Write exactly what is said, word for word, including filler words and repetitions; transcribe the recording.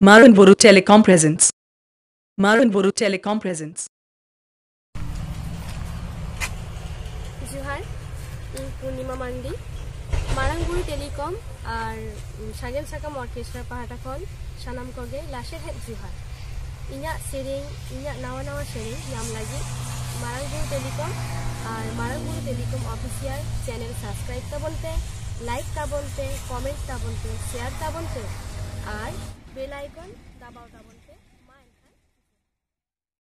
Maranburu Telecom presents. Maranburu Telecom presents. जोहार पूर्णिमा मांडी मारांगबुरु telecom और सागेन साकाम orchestra पाहाटा खन सानाम कोगे लासे हेड जोहार इन्या सेरें इन्या नावा नावा सेरें नाम लगी मारांगबुरु टेलिकम और Marangburu telecom official channel subscribe ताबन पे लाइक ताबन पे कमेंट ताबन पे शेयर ताबन पे और बेल आइकन दबाओ ताबन पे।